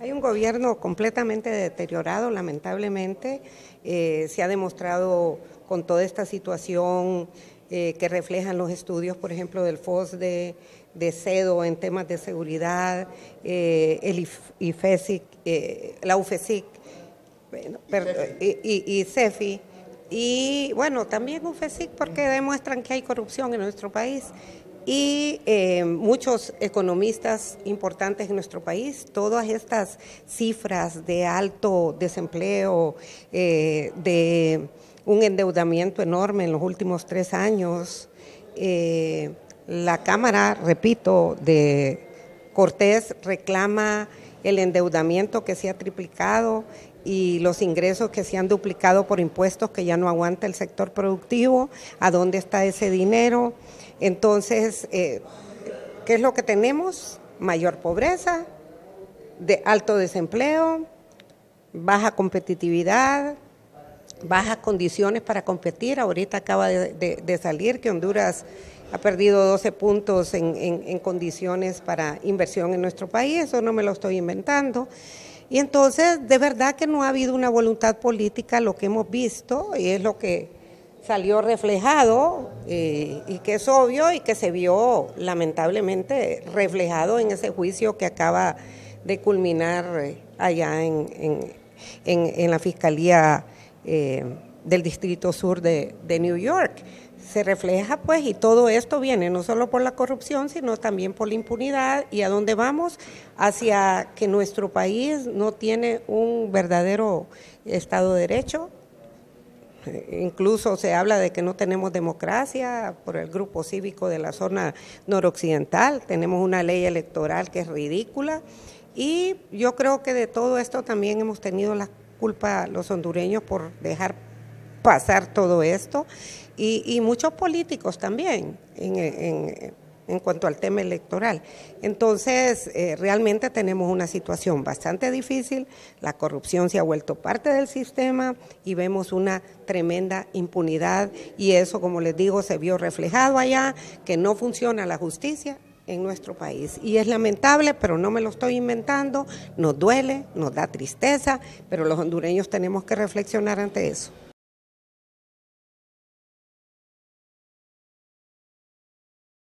Hay un gobierno completamente deteriorado, lamentablemente. Se ha demostrado con toda esta situación que reflejan los estudios, por ejemplo, del FOSDE, de CEDO en temas de seguridad, el IFESIC, la UFESIC, bueno, y CEFI. Y bueno, también UFESIC porque demuestran que hay corrupción en nuestro país. Y muchos economistas importantes en nuestro país, todas estas cifras de alto desempleo, de un endeudamiento enorme en los últimos 3 años, la Cámara, repito, de Cortés reclama el endeudamiento que se ha triplicado y los ingresos que se han duplicado por impuestos que ya no aguanta el sector productivo. ¿A dónde está ese dinero? Entonces, ¿qué es lo que tenemos? Mayor pobreza, de alto desempleo, baja competitividad, bajas condiciones para competir. Ahorita acaba de salir que Honduras ha perdido 12 puntos en condiciones para inversión en nuestro país, eso no me lo estoy inventando. Y entonces, de verdad que no ha habido una voluntad política, lo que hemos visto, y es lo que salió reflejado, y que es obvio y que se vio lamentablemente reflejado en ese juicio que acaba de culminar allá en la Fiscalía del Distrito Sur de New York. Se refleja pues, y todo esto viene no solo por la corrupción, sino también por la impunidad, y a dónde vamos, hacia que nuestro país no tiene un verdadero Estado de Derecho. Incluso se habla de que no tenemos democracia por el grupo cívico de la zona noroccidental, tenemos una ley electoral que es ridícula, y yo creo que de todo esto también hemos tenido la culpa los hondureños por dejar pasar todo esto, y muchos políticos también en cuanto al tema electoral. Entonces, realmente tenemos una situación bastante difícil, la corrupción se ha vuelto parte del sistema y vemos una tremenda impunidad, y eso, como les digo, se vio reflejado allá, que no funciona la justicia en nuestro país. Y es lamentable, pero no me lo estoy inventando, nos duele, nos da tristeza, pero los hondureños tenemos que reflexionar ante eso.